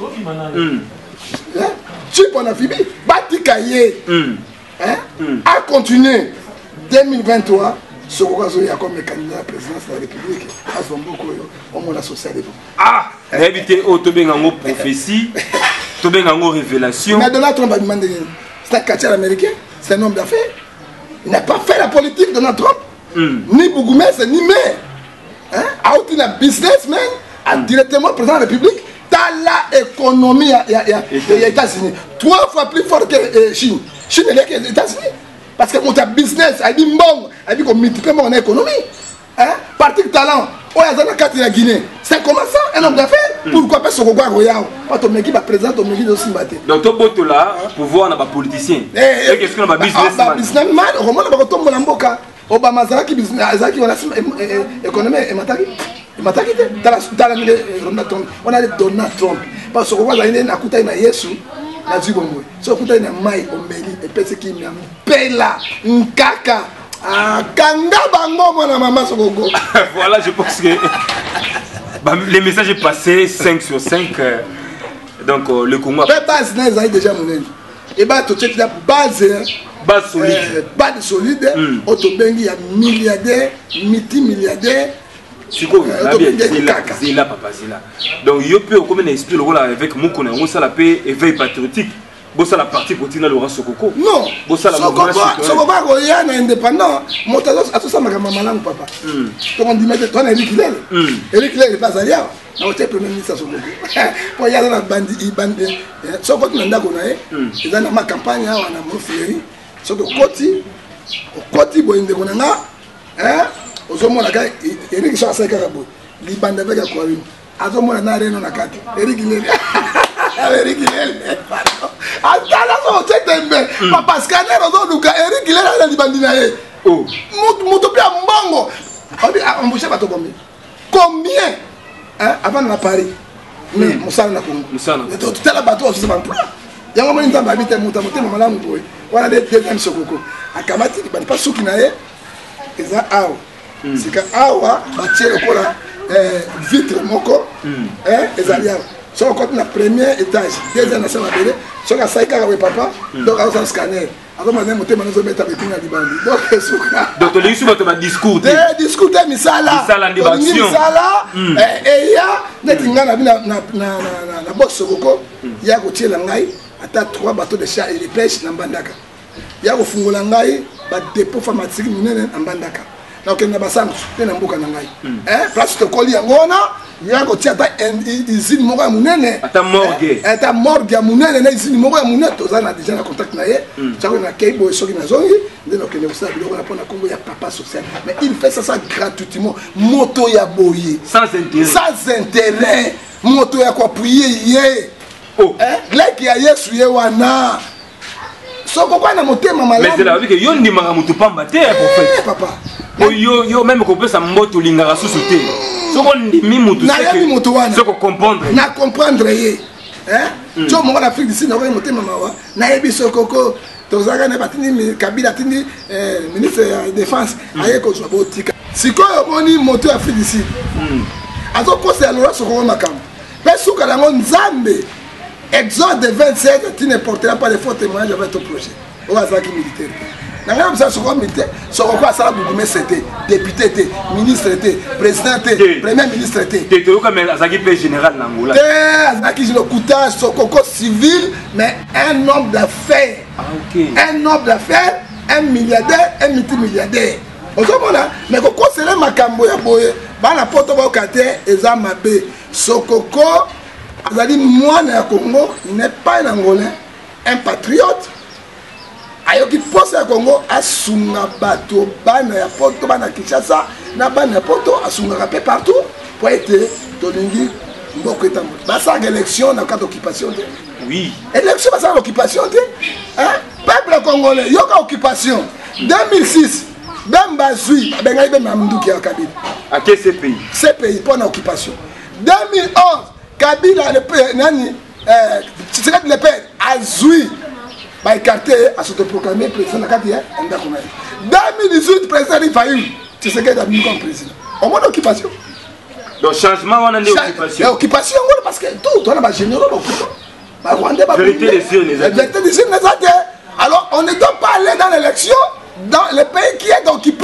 tu peux en fibi batikaye a continué 2023 Sokoko a comme candidat à la présidence de la République à son beaucoup au monde social éviter autobengango prophétie autobengango révélation mais Donald Trump a demandé c'est un quartier américain c'est un homme d'affaires il n'a pas fait la politique Donald Trump ni bourgmestre ni maire a outil un businessman directement président de la République la économie des États-Unis 3 fois plus fort que Chine. Chine est les États-Unis parce que mon business a dit bon, a dit qu'on multiplie mon économie. parti talent oyo aza na kati ya Guinée c'est comment ça un homme d'affaires pourquoi pas Sokoko akoya to meki ba président to meki osimba te donc to boto là pouvoir na ba politicien et qu'est-ce que na ba businessman romona ba kotombola mboka Obama azaki business azaki wana économie emataki te tala mile Donald Trump on a Donald Trump parce que Sokoko azali na kutai na Yesu na zibomwe so kutai na mai omeli epese ki na mpela nkaka kanga bango mwana mama Sokoko. Voilà, je pense que le message est passé 5 sur 5. Donc le Congo a base déjà mon ami. Et bah tu sais la base solide. Base solide, autobengi ya milliardaire, multimilliardaire. Siko zila papa zila. Donc yo peut comme un esprit le rôle avec Mukona, on ça la paix éveil patriotique. Bossa la partie continue Laurent Sokoko. Non. Bossa la Sokoko a un indépendant. Montazo a tout ça ma maman papa. Donc on dit mais toi Eric Lel. Eric Lel est pas allé. On était premier ministre Sokoko. Pour y aller dans bandi Sokoko nanda ko na ils dans ma campagne on a mon frère. Sokoko koti boinde ko na ozomona ka Eric so asaka kabo. Libanda veka kwa wini. Azomona na reno na kati. Eric Lel. Eric Lel. Atala so tetembe papa scanner ozoduka Eric Lel na libandina ye oh muto pia mbongo obi embauché bato combien avant na Paris mais musala na Congo musala to tela bato aussi ba emploi yango moni nzamba habite muta mutema malamu boy wana de deuxième Sokoko akamati ba pas suki na ye eza awa sika awa batie lokola vitre moko ezali awa sur le premier étage, deuxième nation à Bélé, sur la saïka avec papa, donc à un scanner. Alors maintenant, on va mettre avec une libandi. Donc tu as eu votre discours. Discours de Misala. Misala. Et il y a des gens na box Sokoko, il y a côté langai, ata 3 bateaux de chat et de pêche dans Bandaka. Il y a au fungo langai, ba dépôt pharmaceutique munene en Bandaka. Donc il y a des gens qui sont mboka nangai. Place de colis ngona. Il y a une usine moko ya munene ata morgue ya munene na usine moko ya munene toza na déjà na contact na ye chako na keibo soki na zongi ndeno kene usala biloko na pona Congo ya papa social mais il fait ça gratuitement moto ya boye sans intérêt moto ya ko appuyer ye like ya Yesu ye wana soko kwa na motema malamu mais c'est là que yo ndimaka mutu pamba te prophète papa yo même ko pesa mboto lingaka susu te soko ndimi mutu soko comprendre na comprendre ye tu mo na Afrique d'ici na ko motema mawa na yebi Sokoko tozaka na batini Kabila tini ministre ya défense aye ko zwa botika sikoyo boni moto ya Afrique d'ici azo poser ya Laurent Sokoko makambo pe suka lango nzambe Exode 27 tu ne porteras pas de faux témoignages avec ton projet au azaki militaire. Nanga msa Sokoko militaire, Sokoko asala bougumé c'était député té, ministre té, président té, premier ministre té. Té comme azaki pe général n'Angola. Té azaki je le coûtage Sokoko civil mais un homme d'affaires. Ah OK. Un homme d'affaires, un milliardaire, un multimilliardaire. Ozomona mais ko conseiller makambo ya boye, ba na poto ba okate eza mabe. Sokoko azali mwana ya Congo, il n'est pas un Angolais, un patriote. Ayoki poste ya Congo asunga bato bana ya poto bana Kinshasa na bana ya poto asunga pe partout pour être tolingi mboko etambo. Basa élection na cadre d'occupation. Oui. Élection basa l'occupation peuple congolais yoka occupation 2006 Bemba Zui bengai be Mamdouki ya Kabila. À quel pays? Ce pays pour l'occupation. 2011 Kabila le père nani c'est le père Azui ba écarté à s'autoproclamer président nakati ya ndako na 2018 président il failli tu sais que il a mis comme président au moins occupation donc changement on a des occupation occupation parce que tout on a ba généraux ba Rwanda ba vérité des yeux les alors on ne doit pas aller dans l'élection dans le pays qui est occupé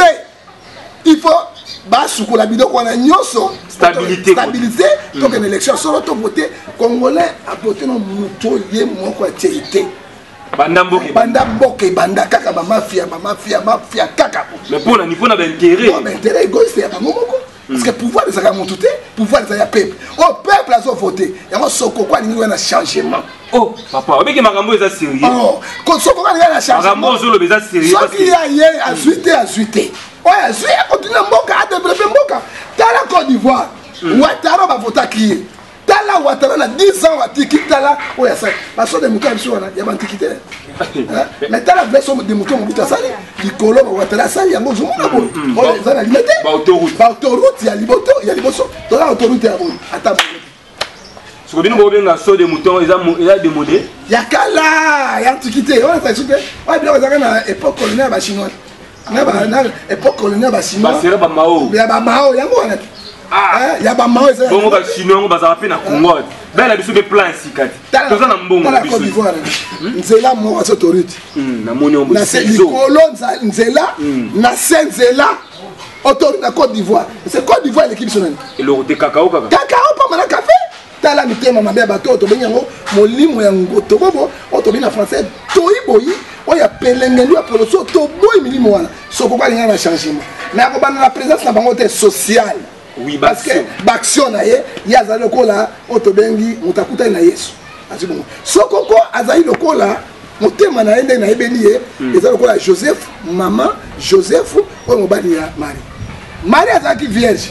il faut la stabilité donc une élection sur l'autre voté congolais a voté non muto ye moko tchéité banda mboke banda kaka ba mafia kaka mais pour le niveau d'intérêt intérêt égoïste ya moko parce que pouvoir des akamontuté pouvoir des ya peuple au peuple a voté ya Sokoko ni na changement oh papa obeke makambo eza sérieux oh Sokoko ni na changement makambo zolo beza sérieux parce qu'il y a azuité ouais zui continue mboka a développer mboka tala Côte d'Ivoire Ouattara va voter qui tala Ouattara na 10 ans watiki tala oya ça parce que des moutons sur là il y a antiquité mais tala version des moutons buta sali likolo Ouattara sali yango zumuna bo oya ça na limité ba autoroute ya liboto tala autoroute ya bon attends ce que nous avons bien saut des moutons ils a démodé yakala ya antiquité on ça soupe ouais bien on na époque coloniale ba chinois na époque coloniale ba chinois ba sera ba mao ya ba mao yango wana ah ya ba mao ça bon ba chinois ba za na Congo ben la biso de plan ici kati toza na mbongo na Côte d'Ivoire nzela mo wa autorité na moni on na c'est likolo nzela na nzela autorité na Côte d'Ivoire c'est Côte d'Ivoire l'équipe sonane et le roté cacao pas mal café tala mitema mabe bato to benyango molimo ya ngoto bobo to bina français toyiboyi oya pelengelu ya poloso to boy milimo wana soko ba linga na changement mais akobana la présence na bango te sociale oui parce que baction na ye yaza lokola to bengi mutakuta na Yesu azibongo soko ko azali lokola motema na ende na ebeni ye eza lokola Joseph maman Joseph o mobali ya Marie azaki vierge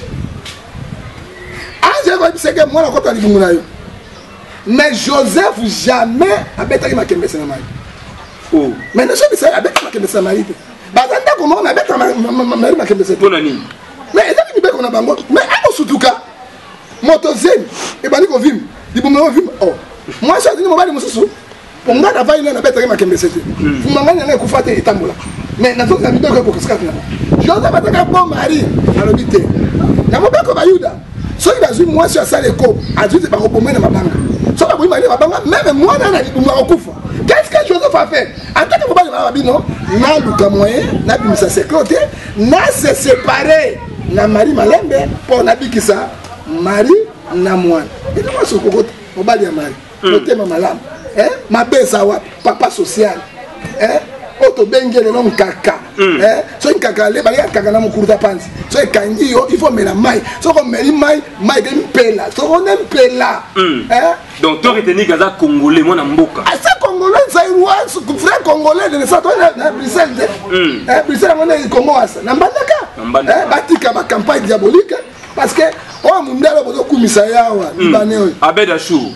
c'est que moi la côte de mais Joseph jamais abetaki makembese na mari oh mais ne sais pas abetaki makembese na mari bazanda comment on abeta mari makembese pour nani mais ezaki beko na bango mais amo sutuka motozeni e bani ko vim dibumo vim oh moi je dis mobali mususu ponga na vai na abetaki makembese te fumanga na kufate etambola mais nazo na bidoko ko kiskatna Joseph ataka bon mari alobite na mobeko bayuda so il a vu moi sur ça les copes a dit pas repomer na mabanga so ba boima mabanga même moi na libuma okufa qu'est-ce que Joseph a fait en tant que mobali na bino na luka moyen na bimisa sécurité na se séparer na mari malembe pour na bikisa mari na mwana et moi so kokota mobali ya mari côté mama lam mabesa wa papa social auto bengele non kaka so kaka le bali kaka na mukuruta panzi so kangi yo il faut mela mai so ko meli mai dem pela so on aime pela donc toi retenir gaza congolais moi na mboka c'est congolais ça roi frère congolais de ça na Bruxelles Bruxelles on est Congo asa na mbandaka batika ba campagne diabolique parce que oh mundala bozo kumisa yawa libane oyo Abed Achou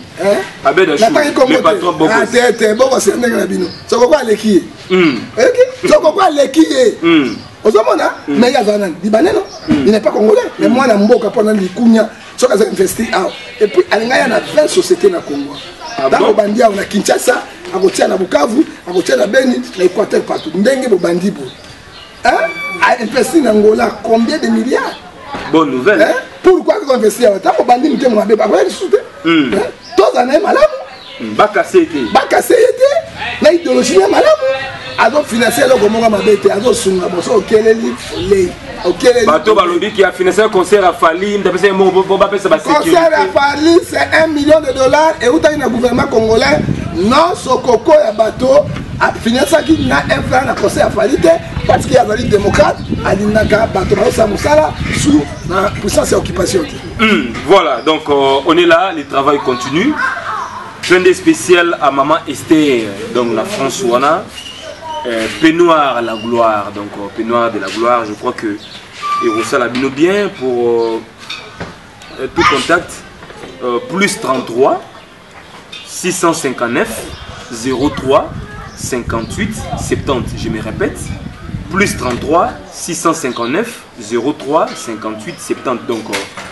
le patron boko tete boko c'est ndenge na bino soko kwa leki soko kwa leki ozomona mais ya zanan libane non il n'est pas congolais mais moi na mboka pendant likunya soka za investir et puis alinga ya na 20 sociétés na Congo dans bandia na Kinshasa akotia na Bukavu akotia na Beni na Équateur partout ndenge bo bandibo a investir na Angola combien de milliards. Bonne nouvelle. Pourquoi qu'on investit à ta bandi muté mo ba ba soute. Tous en est malade. Bakase été. Na idéologie malade. Ado financer le gomonga mabete ado sunga boso okeleli lei. Okeleli. Bato balobi qui a financé un concert à Fali, m'tapesa mo ba pesa ba sécurité. Concert à Fali c'est $1 million et où na gouvernement congolais non sokoko ya bato a financé qui na influence na concert à Fali parce qu'il y a des démocrates alinaka bato ba sa musala sous la puissance et occupation. Voilà, donc on est là, le travail continue. Plein de spécial à maman Esther, donc la France Ouana. Peignoir à la gloire, donc peignoir de la gloire, je crois que et Rossa l'a bien pour tout contact plus 33 659 03 58 70, je me répète, plus 33 659 03 58 70. Donc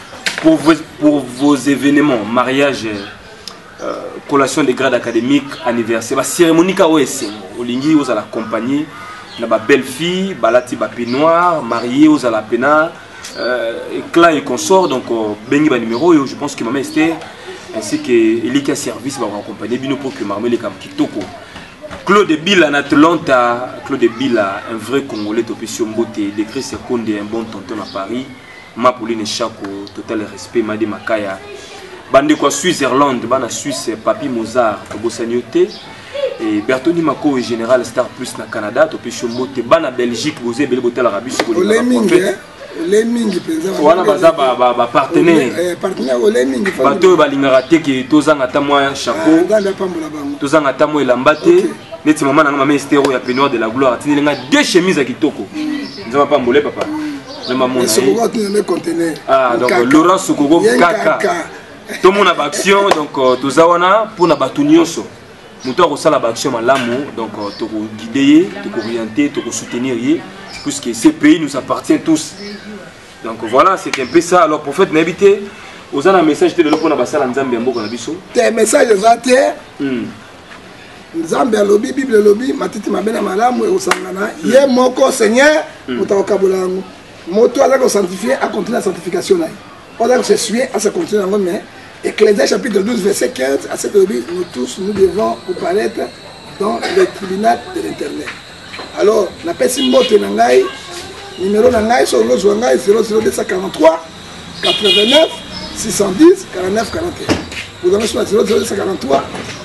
pour vos événements, mariage, collation des grades académiques, anniversaire, cérémonie KOS, Olingi aux à la compagnie, la belle fille, balati ba peignoir, mariée aux à la pena, éclat et consort, donc bengi ba numéro, je pense que maman Esther ainsi que Elika Service va accompagner bino pour que maman les kitoko. Claude Bila na Atlanta, Claude Bila, un vrai Congolais d'opposition beauté, décrit seconde et un bon tonton à Paris, ma Pauline Chako, total respect, Madi Makaya. Bande quoi Suisse-Irlande, bana Suisse, Papi Mozart, Bossanioté, et Bertoni Mako, général Star Plus na Canada, Topé Moté, bana Belgique, vous avez Botel Arabie Saoudite. Oleming, wana baza ba partenaire. Partenaire Oleming. Bato balingara te ke tozanga ta moi chapeau. Tozanga ta moi elambate. Neti maman na maman Esther ya peignoir de la gloire. Tinelenga deux chemises à kitoko. Nous n'avons pas molé, papa. Mais Sokoko qui ne contenait. Ah, donc Laurent Sokoko Kaka. Tout le monde a action, donc tout ça, pour la nyonso. Nous avons ça l'action malamu, donc tu guider, tu orienter, tu soutenir, puisque ces pays nous appartiennent tous. Donc voilà, c'est un peu ça. Alors prophète n'habité, vous avez un message de l'eau pour la basse en Zambie, en Boko Nabiso. Tes messages de Zambie, lobby, Bible lobby, matiti mabena malamu et osangana. Yé moko Seigneur, mutaokabulangu. Moto a l'air sanctifié à continuer la sanctification. On a se suivre à se continuer dans mais Ecclésiaste chapitre 12 verset 15 à cette lobby, nous tous nous devons comparaître dans le tribunal de l'Éternel. Alors, la personne mbote nangai numéro nangai sur le zwangai 00243 89 610 49 41. Vous avez sur 00243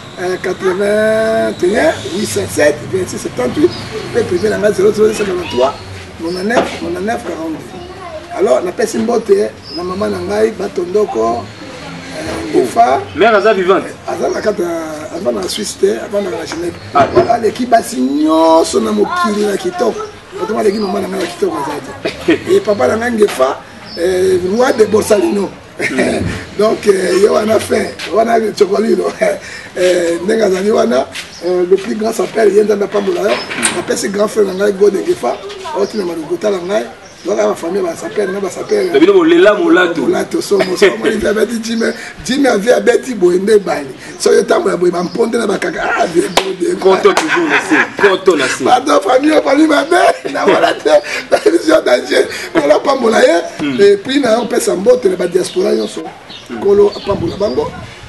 81 877 26 78 et privé nangai 00243 99 99 42. Alors, la personne mbote na maman nangai batondoko mère Aza vivante. Aza la carte avant la Suisse, avant la Genève. Voilà l'équipe bassignon son amokili na kitoko. Autrement l'équipe maman na kitoko et papa na ngefa roi de Borsalino. Donc il y a fait wana chocolino. Nenga zani wana le plus grand s'appelle Yenda na Pambola. Après ce grand frère na go de Ngefa, autre na malugota na ngai. Donc la famille va s'appeler, va s'appeler. Molato somo. Il avait dit Jimmy avait abeti boende bali. So yo tambo ya boy ba mponde na bakaka. Ah de conto toujours laissé. Conto laissé. Pardon famille ma mère. Na voilà la vision danger. On la pambola et puis na on peut s'embote la diaspora yo so. Kolo pambola bango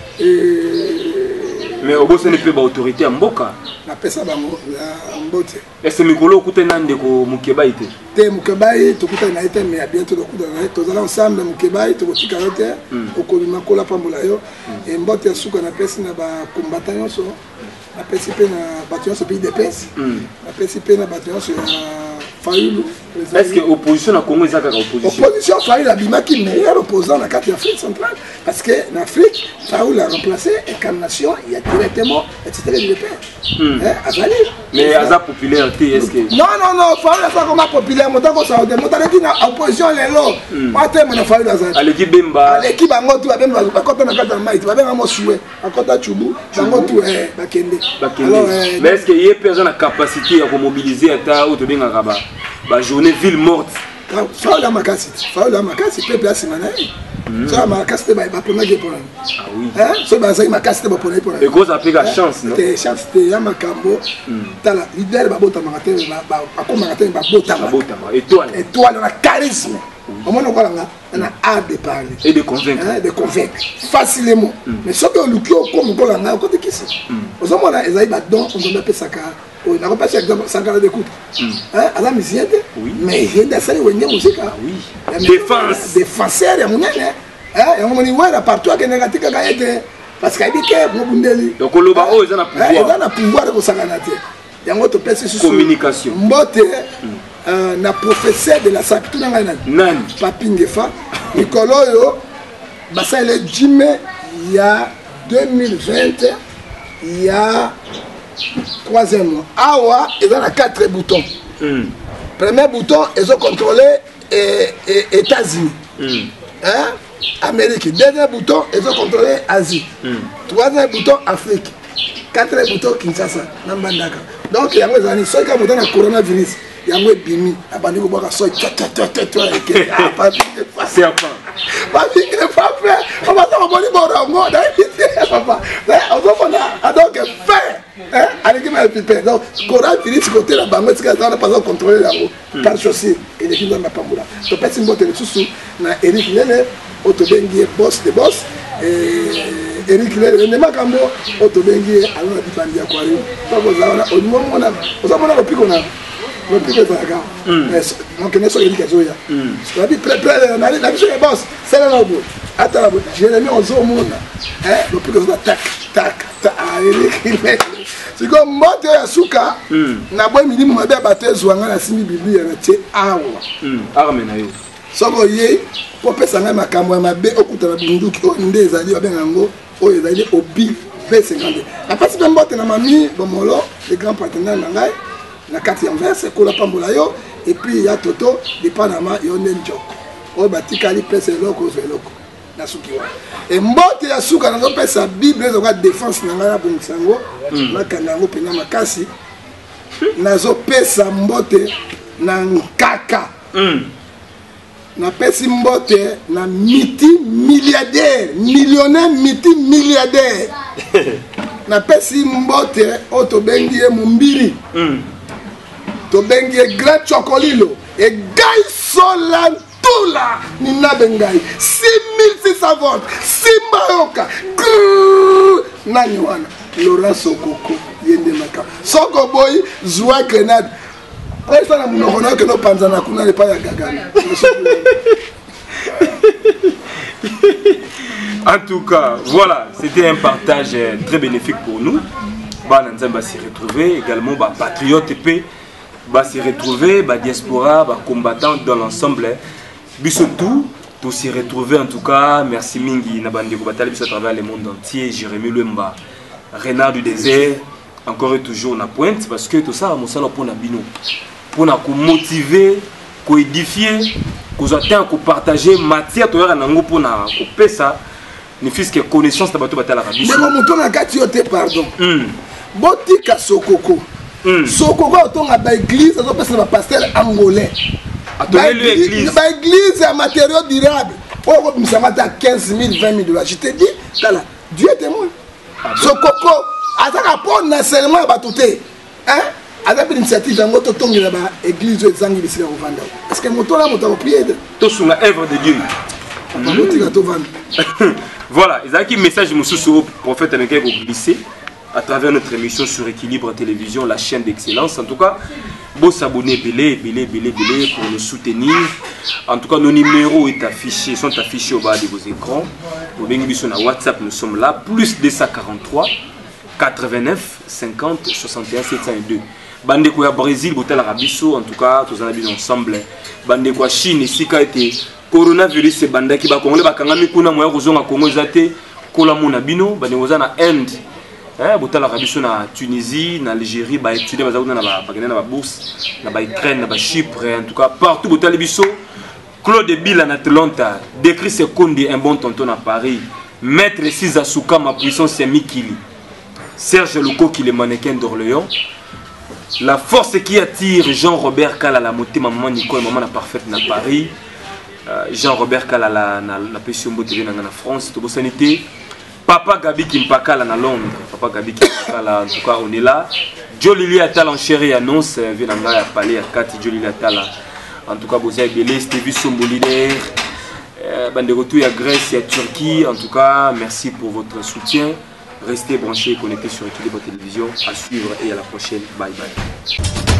mais au bout ce n'est pas autorité en Mboka. Na pesa bango la mbote. Est-ce que Mikolo kutena ndeko Mukebai te? Te Mukebai tokutana na ete mais bientôt tokutana na tozala ensemble Mukebai tokotika yote okolima kola pambola yo et mbote ya suka na pesa na ba combattant yo so na pesa pe na bataillon so pays de pesa na pesa pe na bataillon so Fayoulou. Est-ce que l'opposition a Congo est opposition? Opposition Fayoulou a bimaki meilleur opposant dans la carte d'Afrique centrale parce que en Afrique Fayoulou a remplacé incarnation il y a directement etc. Mais à sa popularité est-ce que non Fayoulou a comme populaire montant comme ça on a dit na opposition les lots pas tellement na Fayoulou a à l'équipe Bemba à l'équipe bango tout Bemba ba kota na kata mai ba benga mo soué à kota Chubu bango tout bakende alors mais est-ce qu'il y a personne la capacité à mobiliser à ou de benga kaba ba journée ville morte Fayoulou a makasi peuple a simanaï ça a makasi te ba pona ke pona ah oui hein so ba ça makasi te ba pona et gros a pris la chance non te chance te ya makambo tala leader ba bota makate ba akoma makate ba bota étoile na charisme au moins on a art de parler et de convaincre facilement mais ce que le cœur comme on l'a côté qui c'est aux hommes là ils avaient don on doit appeler ça on n'a pas exemple Sankara d'écoute hein à la musique mais il y a ça les musique oui défenseur ya munene hein et on dit ouais là partout que négatif gagne parce qu'il dit que mobundeli donc le ba oh ils ont na pouvoir de Sankara te yango to pèse sur communication mbote na professeur de la sapitu nani Papi Ngefa Nikolo yo basa le Jimé il y a 2020 il y a 3e mois awa ils ont 4 boutons premier bouton ils ont contrôlé États-Unis hein Amérique deuxième bouton ils ont contrôlé Asie troisième bouton Afrique quatrième bouton Kinshasa na Mbandaka donc yango ezani soki ka bouton na coronavirus yango ebimi abandi ko baka so et c'est apa Papi Ngefa fait on va pas boni borongo da papa on va pas donc fait hein avec ma pipe donc coronavirus côté la bango tika ça pas contrôler là par chaussée et les filles dans la pambola to pesi mbote le susu na Eric Lele otobengi boss de boss Eric Lele ne makambo otobengi alona bipandi ya kwari to bozana onimo mona ozamona ko piko na le plus de bagarre donc ne soyez pas zoya je dis prêt la mission est boss c'est là là attends je l'ai mis en zone monde hein le plus de tac c'est comme moto ya suka na boy mini mo ba batezo nga na simi biblia na tie awa arme na yo soko ye po pesa nga makambo ya mabe okuta na bunduki o ndeza ali babenga ngo o ezali obi V50 la partie de mbote na mami bomolo les grands partenaires na ngai na 4e verse ko la pambola yo et puis il y a Toto dépendamment il y a Nenjoko o batikali pesa eloko zeloko na suki wa et mbote ya suka na pesa bible zo ka défense na ngana bongisango na kanango pena makasi nazo pesa mbote na nkaka na pesi mbote na multimilliardaire millionnaire multimilliardaire na pesi mbote o to bengi e mumbiri to bengi e grand chocolilo e gai solantula ni na bengai 6600 volts simbayoka nani wana Laurent Sokoko yende maka soko boy zwa grenade reste na munoko que no panzana kuna le pa ya gagana. En tout cas, voilà, c'était un partage très bénéfique pour nous. Bananzan va s'y retrouver, également patriotes et va s'y retrouver, diaspora, combattants dans l'ensemble. Bissotou, pour s'y retrouver en tout cas. Merci Mingi Nabandi Kobatali à travers le monde entier. Jérémy Lemba, Renard du désert, encore et toujours na pointe parce que tout ça, mon salon pour Nabino, pour nous motiver, pour édifier, pour atteindre, pour partager matière, pour nous ça. Ne fils que connaissance de bateau batala rabiso. Mais mon ton a gatioté pardon. Botika Sokoko. Sokoko autant à l'église, ça peut être pasteur angolais. L'église est matériau durable. Oh, ça m'a à 15 000, 20 000 $. Je te dis, Dieu est témoin. Sokoko, à ta rapport nationalement à batouté. Hein? Avec l'initiative d'un autre ton de l'église de Zangi ici au Vanda. Est-ce que mon ton là, mon ton prier? Tout sur la œuvre de Dieu. Voilà, il y a un message au prophète Anenke glissé à travers notre émission sur Équilibre Télévision, la chaîne d'excellence. En tout cas, vous s'abonner, pour nous soutenir. En tout cas, nos numéros sont affichés au bas de vos écrans. Pour bien sur WhatsApp, nous sommes là, plus 243 89 50 61 702. Bandeko ya Brésil, Botel Arabiso, en tout cas, tous en habitons ensemble. Bandeko Chine, ici, qui a été coronavirus, c'est Bandaki, Bakongole, Bakangami, Kuna, Moya, Rozon, à Congo, Zate, Kolamona Bino, Bandeko na Inde, Botel Arabiso, na Tunisie, na Algérie, ba étudier, Bazaouna, na bourse, na Ukraine, na Chypre, en tout cas, partout, Botel Arabiso, Claude Bill en Atlanta, décrit Sekonde, un bon tonton à Paris, Maître Sizasuka, ma puissance, c'est Mikili, Serge Louko, qui est le mannequin d'Orléans. La force qui attire Jean-Robert Kala, la moté maman Nico et maman la parfaite na Paris. Jean-Robert Kala la passion TV na France. Tout sanité. Papa Gabi Kimpakala na Londres. Papa Gabi Kimpakala, en tout cas on est là. Jolili Atala en chérie annonce venanga à Palais à Kati Jolili Atala. En tout cas vous avez belé Stevie Sombolidaire. Bande retour à Grèce et à Turquie. En tout cas merci pour votre soutien. Restez branchés et connectés sur Équilibre Télévision. À suivre et à la prochaine. Bye bye.